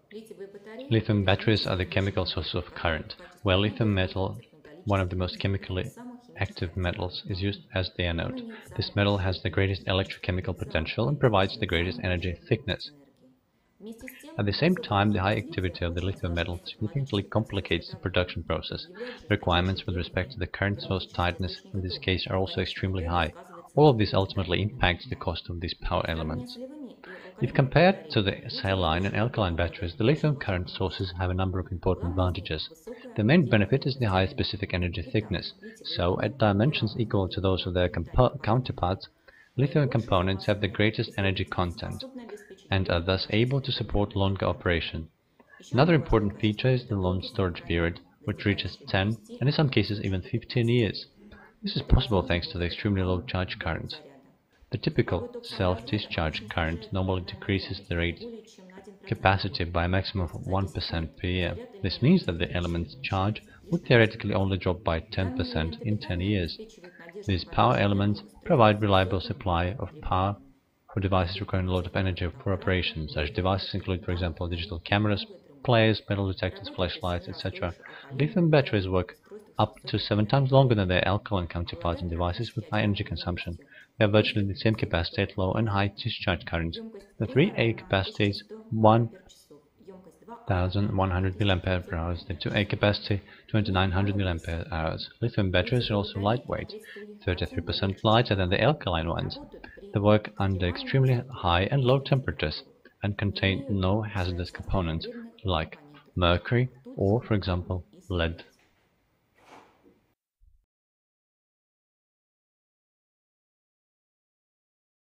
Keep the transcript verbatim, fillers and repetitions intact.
Lithium batteries are the chemical source of current, where lithium metal, one of the most chemically active metals, is used as the anode. This metal has the greatest electrochemical potential and provides the greatest energy thickness. At the same time, the high activity of the lithium metal significantly complicates the production process. Requirements with respect to the current source tightness in this case are also extremely high. All of this ultimately impacts the cost of these power elements. If compared to the saline and alkaline batteries, the lithium current sources have a number of important advantages. The main benefit is the high specific energy thickness, so at dimensions equal to those of their counterparts, lithium components have the greatest energy content, and are thus able to support longer operation. Another important feature is the long storage period, which reaches ten, and in some cases even fifteen years. This is possible thanks to the extremely low charge currents. The typical self-discharge current normally decreases the rate capacity by a maximum of one percent per year. This means that the element's charge would theoretically only drop by ten percent in ten years. These power elements provide reliable supply of power for devices requiring a lot of energy for operation. Such devices include, for example, digital cameras, players, metal detectors, flashlights, et cetera. Lithium batteries work up to seven times longer than their alkaline counterparts in devices with high energy consumption. They have virtually the same capacity at low and high discharge currents. The three A capacity is one thousand one hundred milliampere per hours, the two A capacity twenty-nine hundred milliampere hours. Lithium batteries are also lightweight, thirty-three percent lighter than the alkaline ones. They work under extremely high and low temperatures and contain no hazardous components like mercury or, for example, lead.